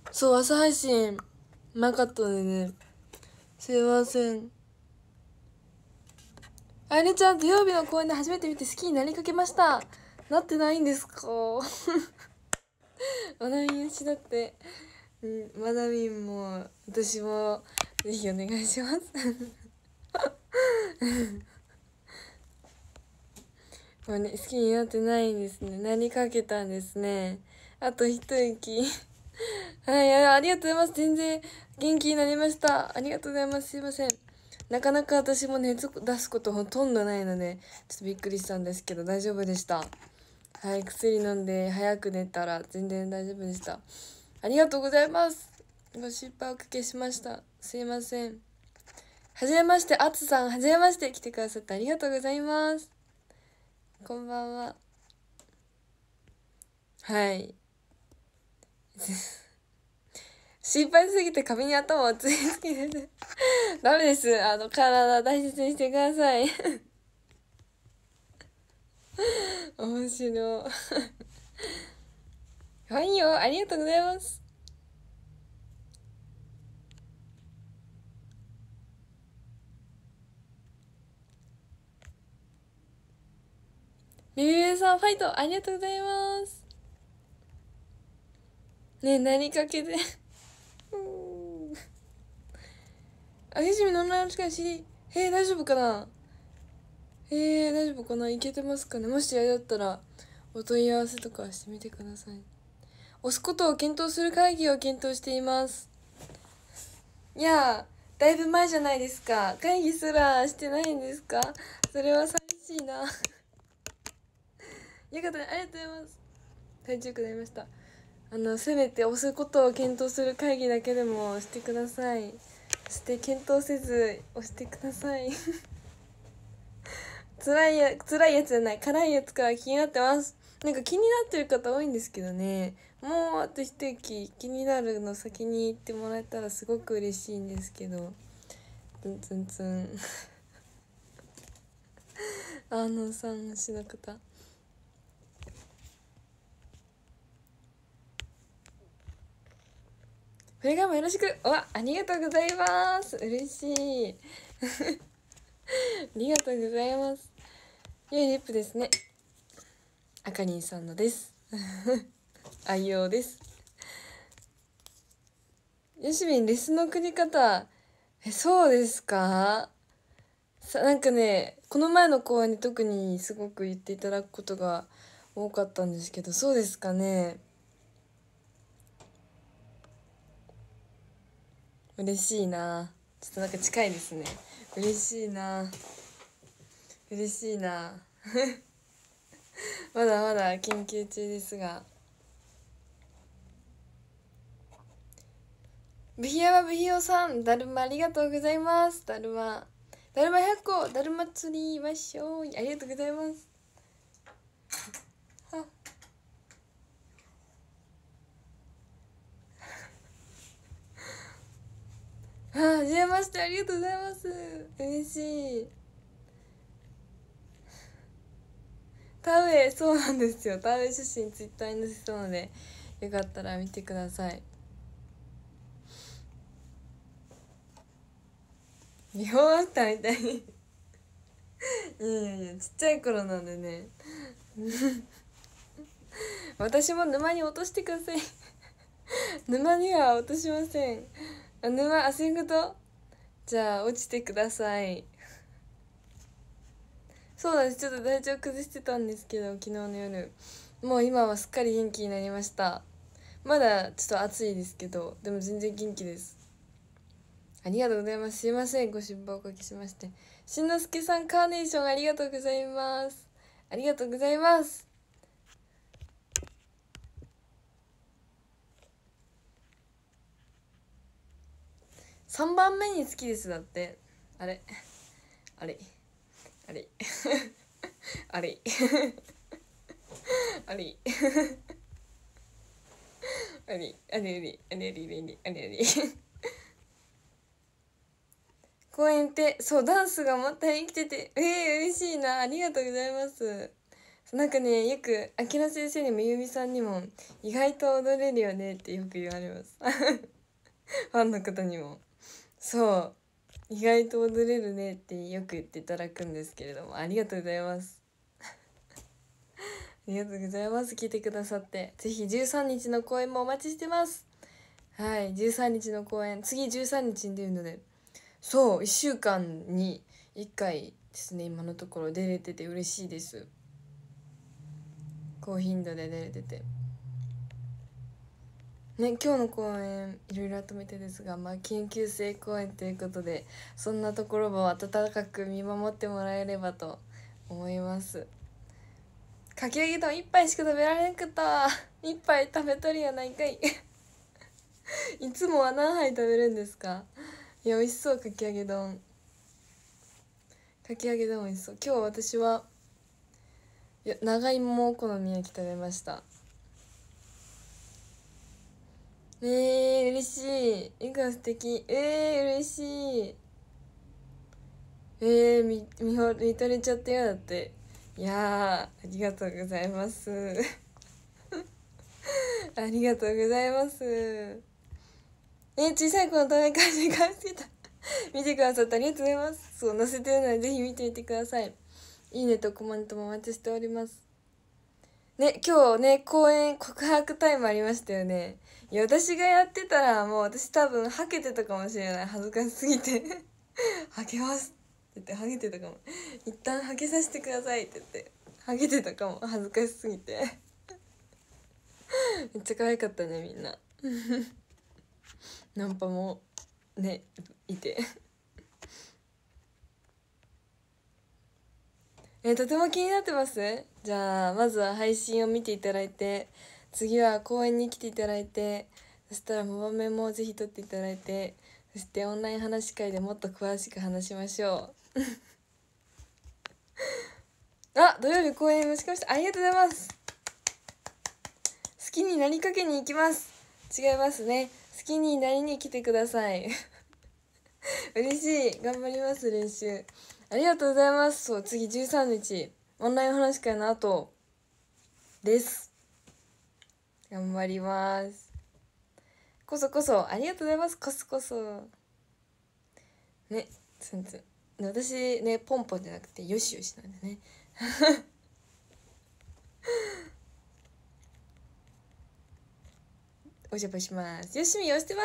そう、朝配信なかったのでね、すいません。あれちゃん、土曜日の公演で初めて見て好きになりかけました。なってないんですか？まなみんしだって。まなみんも私もぜひお願いします。もうね、好きになってないんですね。なりかけたんですね。あと一息。はい、ありがとうございます。全然元気になりました。ありがとうございます。すいません。なかなか私も熱出すことほとんどないので、ちょっとびっくりしたんですけど、大丈夫でした。はい、薬飲んで早く寝たら全然大丈夫でした。ありがとうございます。ご心配おかけしました。すいません。はじめまして、あつさん、はじめまして、来てくださってありがとうございます。こんばんは。はい。心配すぎて壁に頭をつりつけてダメです。体大切にしてください。面白い。はいよ、ありがとうございます。ビビビさん、ファイト、ありがとうございます。ねえ、何かけであげしみのオンラインの力知り、大丈夫かな？大丈夫かな？いけてますかね？もしあれだったら、お問い合わせとかしてみてください。押すことを検討する会議を検討しています。いやー、だいぶ前じゃないですか。会議すらしてないんですか？それは寂しいな。よかったね、ありがとうございます。体調良くなりました。せめて押すことを検討する会議だけでもしてください。そして検討せず押してください。辛いやつじゃない、辛いやつから気になってます。なんか気になってる方多いんですけどね。もうあと一息気になるの先に言ってもらえたらすごく嬉しいんですけど。ツンツンツン。さんしの方。これからもよろしく。ありがとうございます。嬉しい。ありがとうございます。良いリップですね。あかりんさんのです。愛用です。よしみん、レスの送り方。そうですか？なんかね、この前の公演で特にすごく言っていただくことが多かったんですけど、そうですかね？嬉しいな。ちょっとなんか近いですね。嬉しいな。嬉しいな。まだまだ研究中ですが。ブヒヤはブヒヨさん、だるまありがとうございます。だるま100個、だるま釣りましょう。ありがとうございます。はじめまして、ありがとうございます。嬉しい。田植え、そうなんですよ。田植え写真ツイッターに載せたので、よかったら見てください。ビフォーアフターみたいにいやちっちゃい頃なんでね。私も沼に落としてください。沼には落としません。そういうこと？じゃあ落ちてください。そうなんです。ちょっと体調崩してたんですけど、昨日の夜。もう今はすっかり元気になりました。まだちょっと暑いですけど、でも全然元気です。ありがとうございます。すいません、ご心配おかけしまして。しんのすけさん、カーネーションありがとうございます。ありがとうございます。3番目に好きですだって。あれあれあれあれあれあれあれあれあれあれあれあれ公園ってそうダンスがまた生きてて嬉しいな。ありがとうございます。 なんかね、よく秋名先生にもゆうみさんにも意外と踊れるよねってよく言われますファンの方にも。そう、意外と踊れるねってよく言っていただくんですけれども、ありがとうございますありがとうございます。来てくださって。ぜひ13日の公演もお待ちしてます。はい、13日の公演、次13日に出るので、そう、1週間に1回ですね、今のところ出れてて嬉しいです。高頻度で出れてて。ね、今日の公演いろいろとめてですが、研究生公演ということで、そんなところを温かく見守ってもらえればと思います。かき揚げ丼1杯しか食べられなかった。1杯食べとるやないかいいつもは何杯食べるんですか？いや、美味しそう。かき揚げ丼美味しそう。今日私は長芋お好み焼き食べました。嬉しい。絵が素敵。嬉しい。見とれちゃったよ。だって。いやー、ありがとうございますありがとうございます。小さい子のため会社に返してた見てくださってありがとうございます。そう、載せてるのでぜひ見てみてください。いいねとコメントもお待ちしております。ね、今日ね、公演告白タイムありましたよね。いや、私がやってたらもう私多分はけてたかもしれない。恥ずかしすぎてはけますって言ってはげてたかも。一旦はけさせてくださいって言ってはげてたかも。恥ずかしすぎてめっちゃ可愛かったね、みんなナンパもね、いてとても気になってます。じゃあまずは配信を見ていただいて、次は公演に来ていただいて、そしたらモバメもぜひ撮っていただいて、そしてオンライン話し会でもっと詳しく話しましょうあ、土曜日公演もしかしてありがとうございます。好きになりかけに行きます。違いますね、好きになりに来てください嬉しい。頑張ります、練習。ありがとうございます。そう、次13日オンライン話し会の後です。頑張ります。こそこそありがとうございます。こそこそね、ツンツン。私ね、ポンポンじゃなくてよしよしなんでねお邪魔します。よしみ押してます。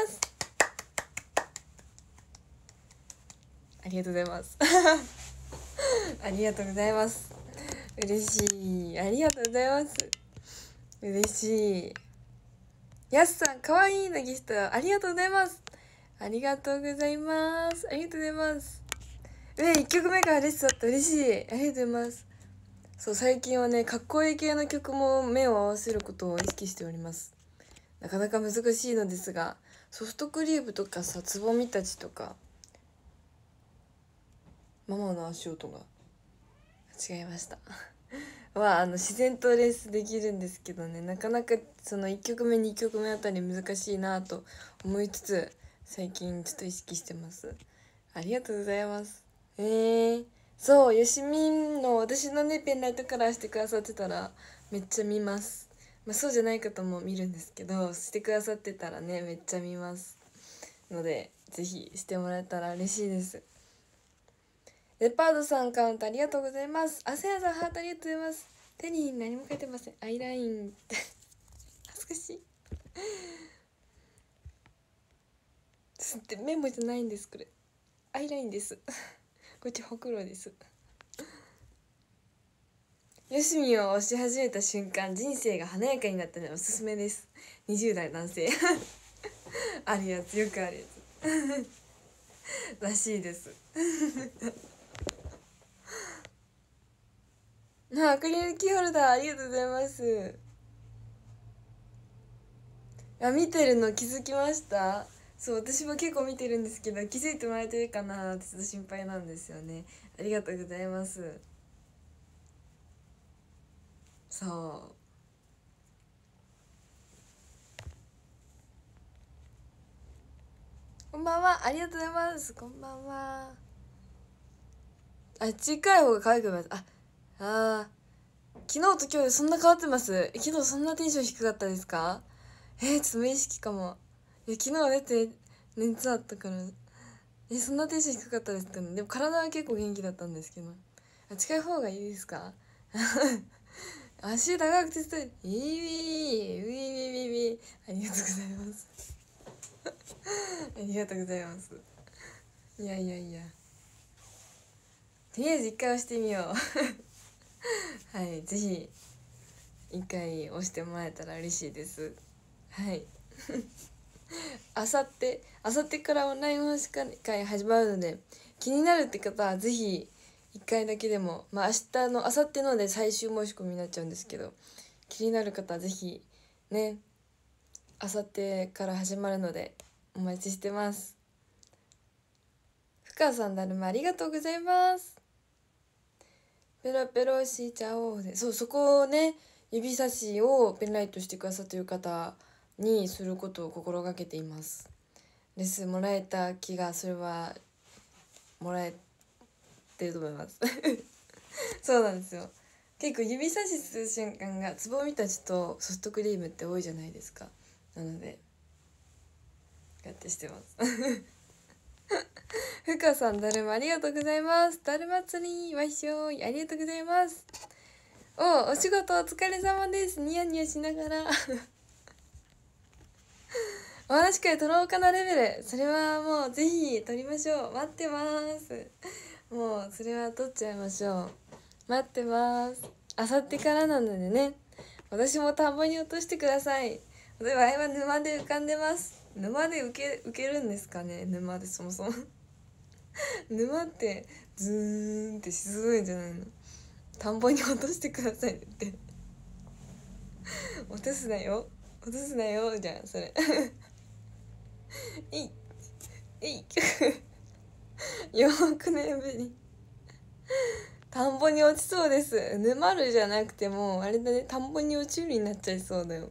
ありがとうございますありがとうございます。嬉しい。ありがとうございます。嬉しい。やすさん、かわいいのギフトありがとうございます。ありがとうございます。ありがとうございます。1曲目からレッスンだった。嬉しい。ありがとうございます。そう、最近はね、かっこいい系の曲も目を合わせることを意識しております。なかなか難しいのですが、ソフトクリームとかさ、つぼみたちとか、ママの足音が違いましたは自然とレースできるんですけどね、なかなかその1曲目2曲目あたり難しいなと思いつつ、最近ちょっと意識してます。ありがとうございます。そう、よしみんの私のねペンライトカラーしてくださってたらめっちゃ見ます。そうじゃない方も見るんですけど、してくださってたらねめっちゃ見ますので、ぜひしてもらえたら嬉しいです。レパードさんカウントありがとうございます。あせやさんハートありがとうございます。手に何も書いてません。アイラインって恥ずかしいすってメモじゃないんです。これアイラインですこっちほくろです。よしみを押し始めた瞬間、人生が華やかになったのでおすすめです。20代男性あるやつ、よくあるやつらしいですアクリルキーホルダーありがとうございます。見てるの気づきました？そう、私も結構見てるんですけど、気づいてもらえてるかなってちょっと心配なんですよね。ありがとうございます。そう、こんばんは。ありがとうございます。こんばんは。近い方が可愛く見えます。 昨日と今日でそんな変わってます？昨日そんなテンション低かったですか？ちょっと無意識かも。いや、昨日はだって熱あったから。そんなテンション低かったですかね。でも体は結構元気だったんですけど。近い方がいいですか？足長くて伝える。ウィーウィーウィーウィーウィー。ありがとうございます。ありがとうございます。いやいやいや。とりあえず一回押してみよう。はい、ぜひ一回押してもらえたら嬉しいです。はい。あさってからオンライン話会始まるので、気になるって方はぜひ1回だけでも、明日のあさってので最終申し込みになっちゃうんですけど、気になる方はぜひね、あさってから始まるのでお待ちしてます。深さんだるまありがとうございます。ペロペロしちゃおうで、そこをね、指差しをペンライトしてくださっている方にすることを心がけています。レッスンもらえた気が、それはもらえてると思いますそうなんですよ。結構指差しする瞬間がつぼみたちとソフトクリームって多いじゃないですか。なのでこうやってしてますふかさんだるまありがとうございます。だるま釣りわいしょいありがとうございます。お仕事お疲れ様です。ニヤニヤしながらお話会取ろうかなレベル、それはもうぜひ取りましょう。待ってます。もうそれは取っちゃいましょう。待ってます。あさってからなのでね、私も田んぼに落としてください。例えば今沼で浮かんでます。沼で浮けるんですかね。沼でそもそも沼ってズーンって沈むんじゃないの。田んぼに落としてくださいって落とすなよ落とすなよじゃんそれいいよくねぶり田んぼに落ちそうです。沼るじゃなくてもあれだね、田んぼに落ちるになっちゃいそうだよ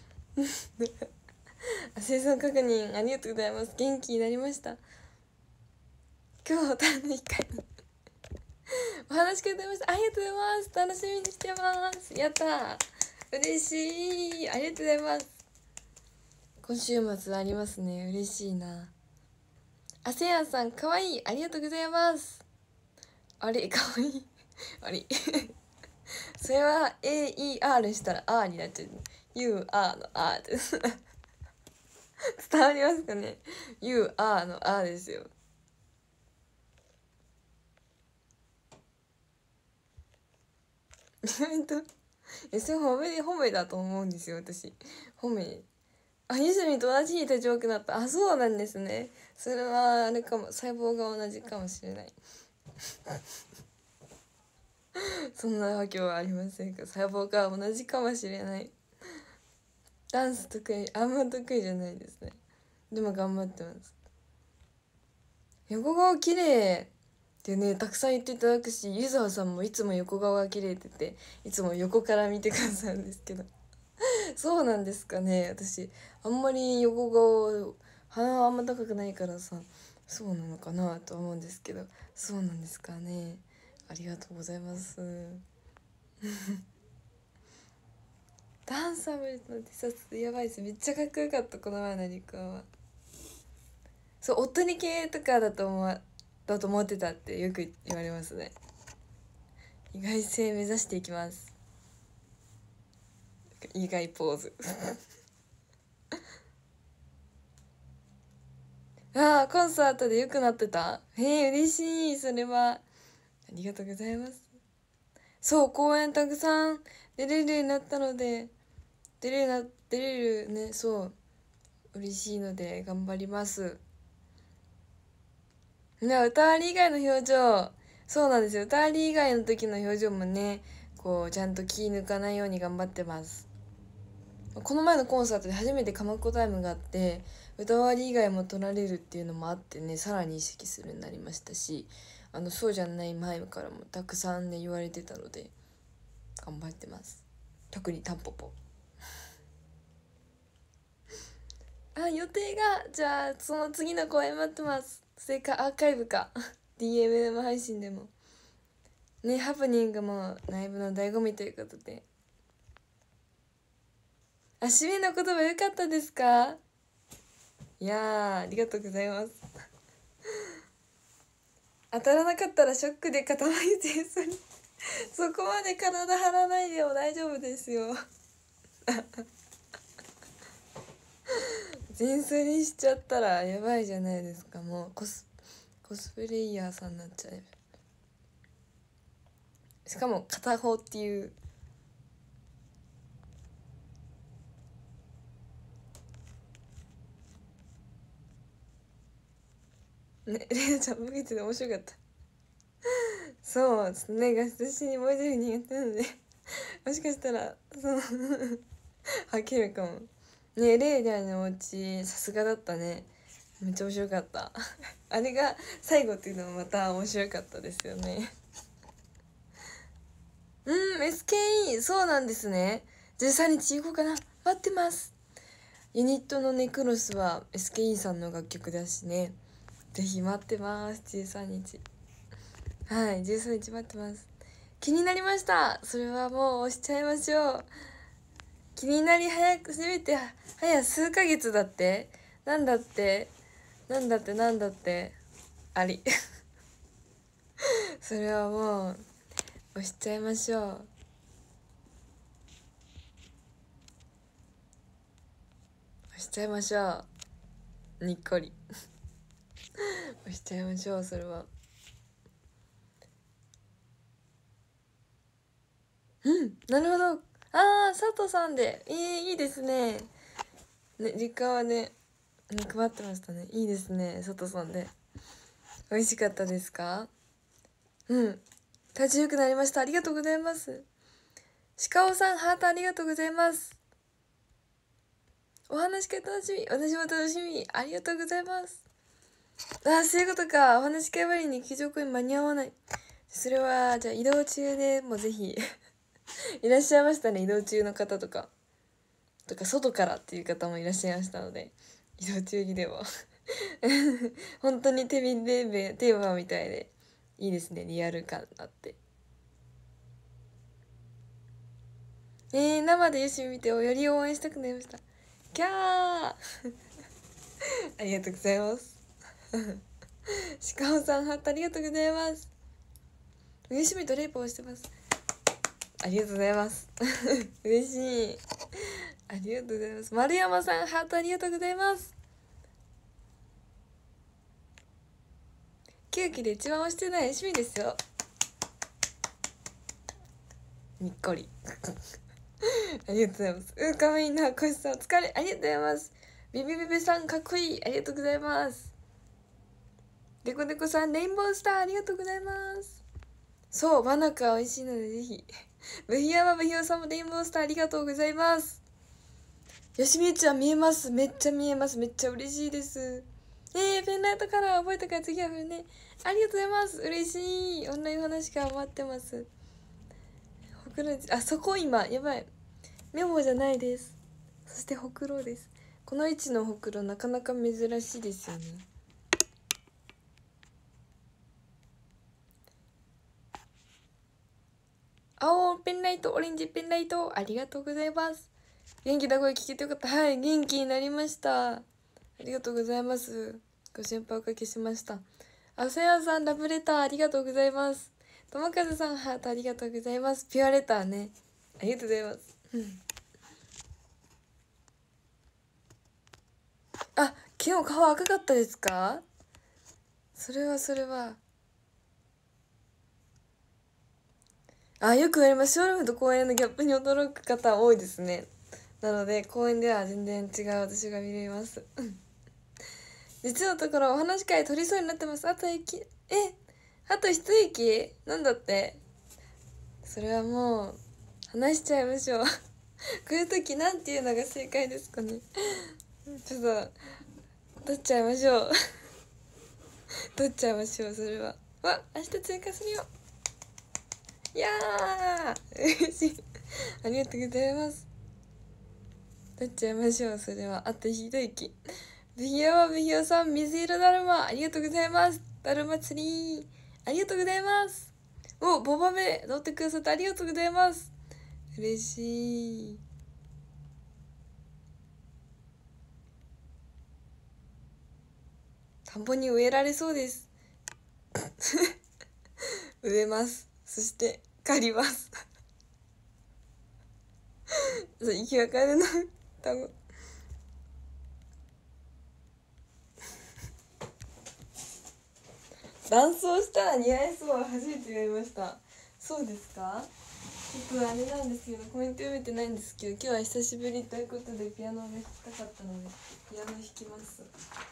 生産確認ありがとうございます。元気になりました。今日は単の1回お話しくれてました。ありがとうございます。楽しみにしてます。やったー、嬉しい、ありがとうございます。今週末ありますね。嬉しいな。あせやさんかわいい、ありがとうございます。あれかわいいあれそれは AER したら R になっちゃう。 You are の R です伝わりますかね。 You are の R ですよ。それ褒めだと思うんですよ私。褒め。ゆずみと同じ日立ち多くなった。そうなんですね。それはあれかも、細胞が同じかもしれないそんなわけはありませんか。細胞が同じかもしれない。ダンス得意、あんま得意じゃないですね。でも頑張ってます。横顔綺麗ってね、たくさん言っていただくし、湯沢さんもいつも横顔が綺麗って言っていつも横から見てくださるんですけどそうなんですかね。私あんまり横顔、鼻はあんま高くないからさ、そうなのかなと思うんですけど、そうなんですかね。ありがとうございますダンサブルの T シャツやばいです。めっちゃかっこよかった、この前のリカは。そう、おっとり系とかだと思ってたってよく言われますね。意外性目指していきます。意外ポーズコンサートで良くなってた。嬉しい。それはありがとうございます。そう、公演たくさん出れるようになったので、出れるね。そう嬉しいので頑張ります。歌わり以外の表情、そうなんですよ。歌わり以外の時の表情もね、こうちゃんと気抜かないように頑張ってます。この前のコンサートで初めてかまっこタイムがあって、歌わり以外も取られるっていうのもあってね、さらに意識するようになりましたし、そうじゃない前からもたくさんね言われてたので頑張ってます。特にタンポポ予定が、じゃあその次の公演待ってます。それかアーカイブかDM 配信でもね、ハプニングもライブの醍醐味ということで。あ、締めの言葉良かったですか？いやー、ありがとうございます。当たらなかったらショックで固まり前奏にそこまで体張らないでも大丈夫ですよ前奏にしちゃったらやばいじゃないですか。もうコスプレイヤーさんになっちゃう。しかも片方っていうね。レイナちゃんボケてて面白かった。そうちょっとね、ガスしに燃えてる苦手なのでもしかしたら吐けるかもね。レイナのお家さすがだったね。めっちゃ面白かったあれが最後っていうのもまた面白かったですよね。SKE そうなんですね。13日行こうかな。待ってます。ユニットのネクロスは SKE さんの楽曲だしね。ぜひ待ってます。13日。はい、13日待ってます。気になりました。それはもう押しちゃいましょう。気になり早くせめて早数ヶ月だって。なんだってありそれはもう押しちゃいましょう。押しちゃいましょう。にっこり押しちゃいましょう。それはなるほど。佐藤さんでいいですね。ね、実家はね配ってましたね。いいですね。佐藤さんで美味しかったですか？体調良くなりました。ありがとうございます。鹿尾さんハートありがとうございます。お話会楽しみ。私も楽しみ。ありがとうございます。そういうことか。お話会割に劇場公演間に合わない。それはじゃあ移動中でもぜひいらっしゃいましたね。移動中の方とか外からっていう方もいらっしゃいましたので、移動中にでも本当にテーマみたいでいいですね。リアル感あって。生でよし見てより応援したくなりました。キャーありがとうございます鹿尾さんハートありがとうございます。よしみとレイポをしてます。ありがとうございます嬉しい。ありがとうございます。丸山さんハートありがとうございます。9期で一番推してない趣味ですよ。にっこりありがとうございます。かわいいな。こしさんお疲れ。ありがとうございます。ビビビビさんかっこいい。ありがとうございます。デコデコさんレインボースターありがとうございます。そうバナカ美味しいのでぜひブヒヤマブヒヨさんもレインボースターありがとうございます。よしみちゃん見えます。めっちゃ見えます。めっちゃ嬉しいです。ペンライトカラー覚えたから次は振るね。ありがとうございます。嬉しい。オンライン話が待ってます。ほくろそこ今やばい。メモじゃないです。そしてほくろです。この位置のほくろなかなか珍しいですよね。青ペンライト、オレンジペンライトありがとうございます。元気だ声聞けてよかった。はい、元気になりました。ありがとうございます。ご心配おかけしました。さやさんラブレターありがとうございます。ともかずさんハートありがとうございます。ピュアレターね、ありがとうございます。昨日顔赤かったですか？それはよく言われます。ショールームと公園のギャップに驚く方多いですね。なので公園では全然違う私が見れます実のところお話し会取りそうになってます。あと一息なんだって。それはもう話しちゃいましょうこういう時なんていうのが正解ですかねちょっと取っちゃいましょう取っちゃいましょう。それは明日追加するよ。いやー嬉しいありがとうございます。取っちゃいましょう。それはあと一息。ブヒヤはブヒヤさん水色だるまありがとうございます。だるま釣りありがとうございます。 お、ボバメ乗ってくださってありがとうございます。嬉しい。田んぼに植えられそうです植えます。そして借ります意味わかるな単語。男装したら似合いそうは初めて言われました。そうですか。ちょっとあれなんですけど、コメント読めてないんですけど、今日は久しぶりということでピアノが弾きたかったのでピアノ弾きます。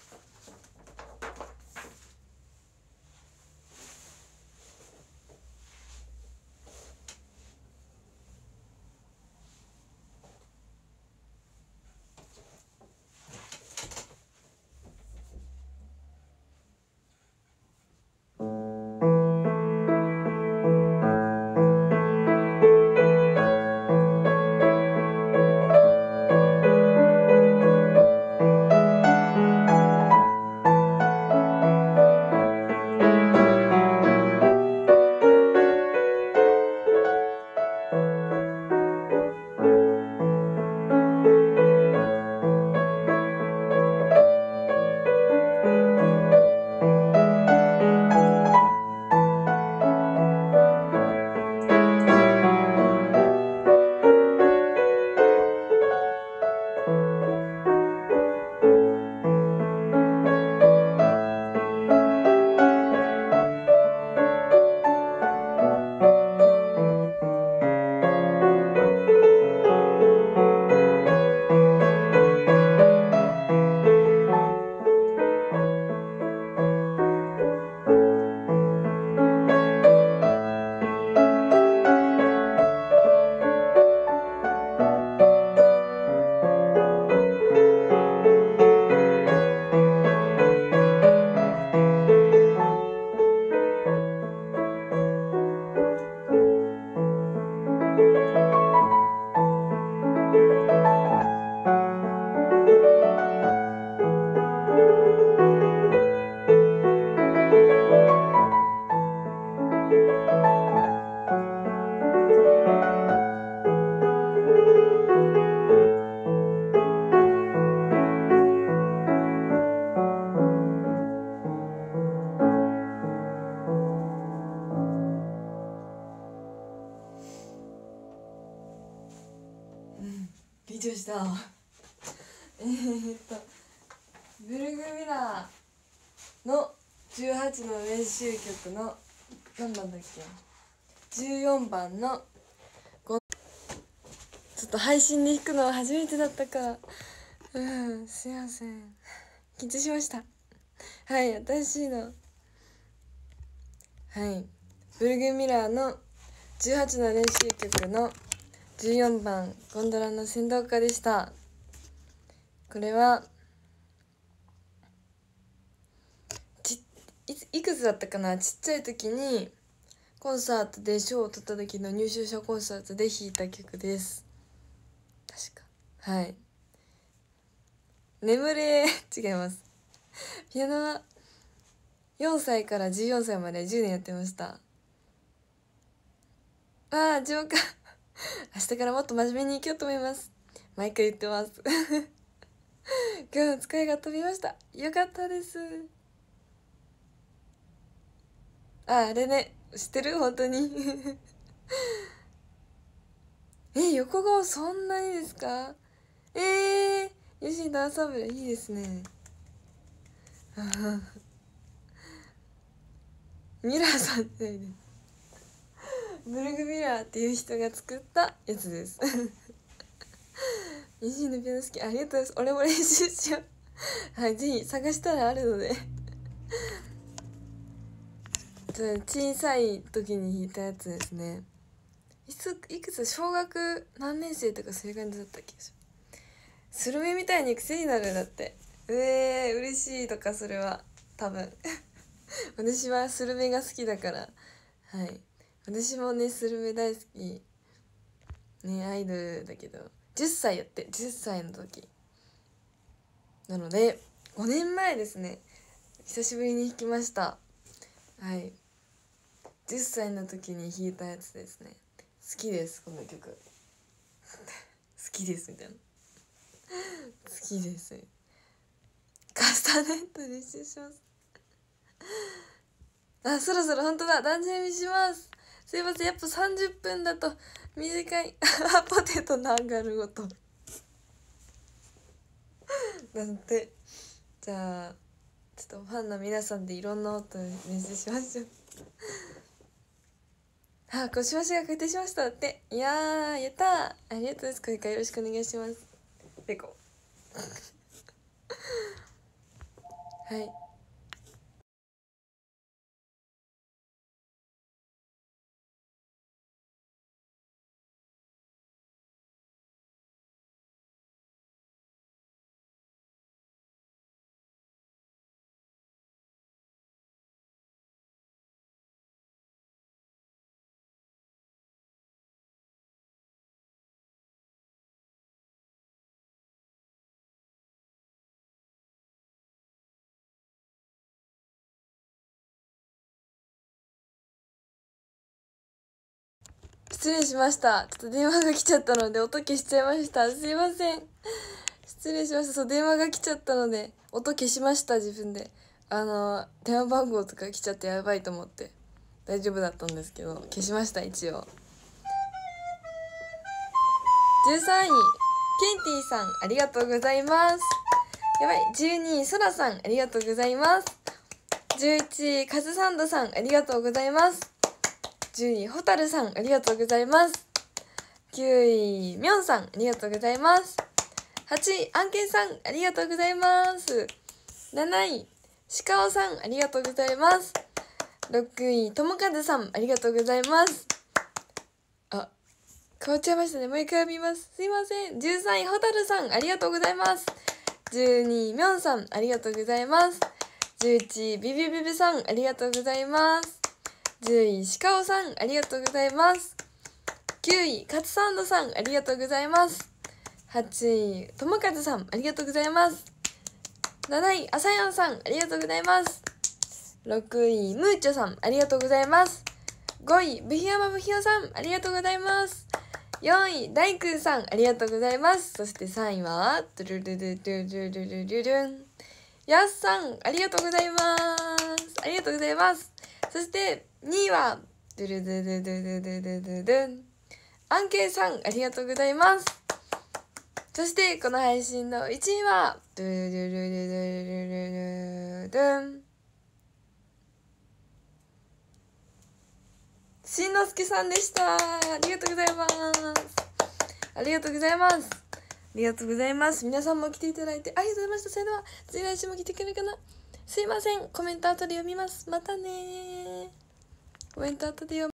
緊張したブルグミラーの18の練習曲の何番だっけ、14番のちょっと配信で弾くのは初めてだったからすいません、緊張しました。はい、私のブルグミラーの18の練習曲の14番ゴンドラの先導歌でした。これはいくつだったかな、ちっちゃい時にコンサートで賞を取った時の入賞者コンサートで弾いた曲です。確か眠れ違います。ピアノは4歳から14歳まで10年やってました。自分か明日からもっと真面目に生きようと思います。毎回言ってます今日の疲れが飛びました。よかったです。あれね、知ってる本当に横顔そんなにですか。ヨシンダンサンブルいいですねミラーさんってないです。ブルグミラーっていう人が作ったやつですヨシンのピアノ好き、ありがとうございます。俺も練習しようはい、ぜひ探したらあるので小さい時に弾いたやつですね。いくつ小学何年生とかそういう感じだったっけ。スルメみたいに癖になる。だって嬉しいとか、それは多分私はスルメが好きだから。私もねスルメ大好きね、アイドルだけど10歳やって、10歳の時なので5年前ですね。久しぶりに弾きました。 10歳の時に弾いたやつですね。好きですこの曲好きですみたいな好きです。カスタネット練習します。あ、そろそろ本当だ、断捨離します。すいません、やっぱ30分だと短いポテトのアンガールごとなんて。じゃあちょっとファンの皆さんでいろんな音練習しましょうあ、こしばしが確定しましたって。いやー、やったー、ありがとうございます。これからよろしくお願いします。ペコはい、失礼しました。ちょっと電話が来ちゃったので音消しちゃいました。すいません、失礼しました。そう、電話が来ちゃったので音消しました。自分で電話番号とか来ちゃってやばいと思って大丈夫だったんですけど消しました。一応13位ケンティさんありがとうございます。やばい。12位そらさんありがとうございます。11位カズサンドさんありがとうございます。10位ホタルさんありがとうございます。9位ミョンさんありがとうございます。8位アンケンさんありがとうございます。7位シカオさんありがとうございます。6位ともかずさんありがとうございます。あ、変わっちゃいましたね。もう一回読みます。すいません。13位ホタルさんありがとうございます。12位ミョンさんありがとうございます。11位ビビビビさんありがとうございます。10位シカオさんありがとうございます。9位カツサンドさんありがとうございます。8位ともかずさんありがとうございます。7位あさやんさんありがとうございます。6位ムーチョさんありがとうございます。5位ブヒヤマブヒヨさんありがとうございます。4位大空さんありがとうございます。そして3位はドゥルルルルルルルルルンやすさんありがとうございます。ありがとうございます。そして2位はドゥルルルルルルルルルンアンケイさんありがとうございます。そしてこの配信の1位はドゥルルルルルルルルルンしんのすけさんでした。ありがとうございます。ありがとうございます。ありがとうございます。皆さんも来ていただいてありがとうございました。それでは次来週も来てくれるかな。すいません、コメント後で読みます。またね。コメント後で読みます。